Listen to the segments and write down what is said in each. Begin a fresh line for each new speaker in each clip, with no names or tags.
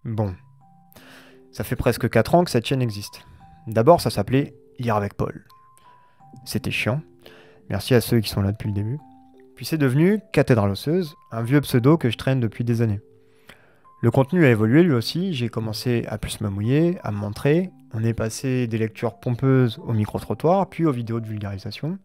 Bon, ça fait presque 4 ans que cette chaîne existe. D'abord, ça s'appelait Lire avec Paul. C'était chiant. Merci à ceux qui sont là depuis le début. Puis c'est devenu Cathédrale osseuse, un vieux pseudo que je traîne depuis des années. Le contenu a évolué lui aussi, j'ai commencé à plus me mouiller, à me montrer. On est passé des lectures pompeuses au micro-trottoir, puis aux vidéos de vulgarisation,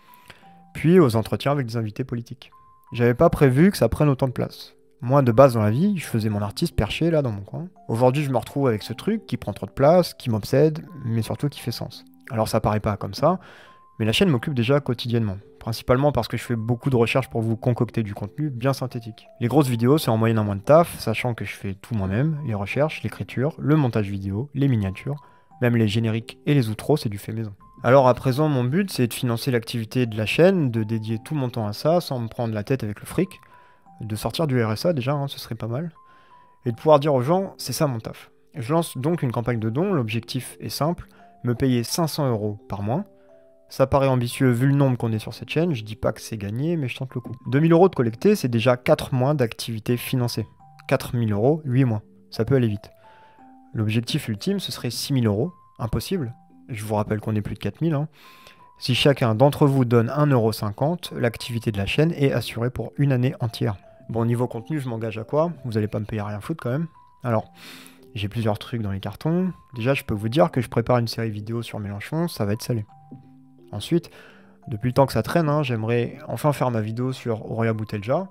puis aux entretiens avec des invités politiques. J'avais pas prévu que ça prenne autant de place. Moi, de base dans la vie, je faisais mon artiste perché là dans mon coin. Aujourd'hui, je me retrouve avec ce truc qui prend trop de place, qui m'obsède, mais surtout qui fait sens. Alors ça paraît pas comme ça, mais la chaîne m'occupe déjà quotidiennement. Principalement parce que je fais beaucoup de recherches pour vous concocter du contenu bien synthétique. Les grosses vidéos, c'est en moyenne un mois de taf, sachant que je fais tout moi-même, les recherches, l'écriture, le montage vidéo, les miniatures, même les génériques et les outros, c'est du fait maison. Alors à présent, mon but, c'est de financer l'activité de la chaîne, de dédier tout mon temps à ça, sans me prendre la tête avec le fric, de sortir du RSA déjà, hein, ce serait pas mal, et de pouvoir dire aux gens, c'est ça mon taf. Je lance donc une campagne de dons, l'objectif est simple, me payer 500 € par mois. Ça paraît ambitieux vu le nombre qu'on est sur cette chaîne, je dis pas que c'est gagné, mais je tente le coup. 2000 € de collectés, c'est déjà 4 mois d'activité financée. 4000 €, 8 mois. Ça peut aller vite. L'objectif ultime, ce serait 6000 €. Impossible. Je vous rappelle qu'on est plus de 4000. Hein. Si chacun d'entre vous donne 1,50 €, l'activité de la chaîne est assurée pour une année entière. Bon, niveau contenu, je m'engage à quoi? Vous allez pas me payer à rien foutre quand même. Alors, j'ai plusieurs trucs dans les cartons. Déjà, je peux vous dire que je prépare une série vidéo sur Mélenchon, ça va être salé. Ensuite, depuis le temps que ça traîne, hein, j'aimerais enfin faire ma vidéo sur Horia Boutelja.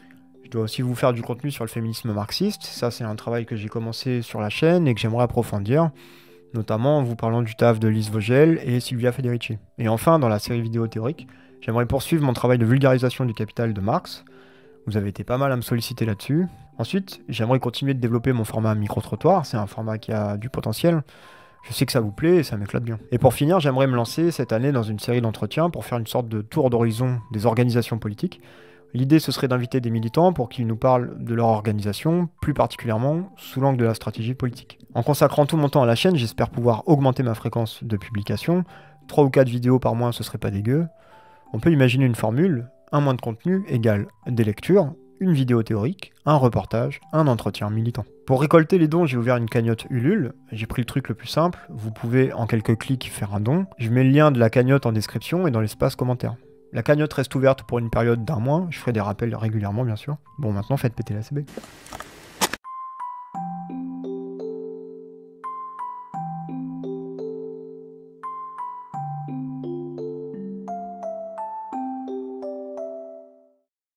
Je dois aussi vous faire du contenu sur le féminisme marxiste. Ça, c'est un travail que j'ai commencé sur la chaîne et que j'aimerais approfondir, notamment en vous parlant du taf de Lise Vogel et Silvia Federici. Et enfin, dans la série vidéo théorique, j'aimerais poursuivre mon travail de vulgarisation du Capital de Marx. Vous avez été pas mal à me solliciter là-dessus. Ensuite, j'aimerais continuer de développer mon format micro-trottoir. C'est un format qui a du potentiel. Je sais que ça vous plaît et ça m'éclate bien. Et pour finir, j'aimerais me lancer cette année dans une série d'entretiens pour faire une sorte de tour d'horizon des organisations politiques. L'idée, ce serait d'inviter des militants pour qu'ils nous parlent de leur organisation, plus particulièrement sous l'angle de la stratégie politique. En consacrant tout mon temps à la chaîne, j'espère pouvoir augmenter ma fréquence de publication. 3 ou 4 vidéos par mois, ce serait pas dégueu. On peut imaginer une formule, un mois de contenu égale des lectures, une vidéo théorique, un reportage, un entretien militant. Pour récolter les dons, j'ai ouvert une cagnotte Ulule. J'ai pris le truc le plus simple. Vous pouvez en quelques clics faire un don. Je mets le lien de la cagnotte en description et dans l'espace commentaire. La cagnotte reste ouverte pour une période d'1 mois. Je ferai des rappels régulièrement, bien sûr. Bon, maintenant, faites péter la CB.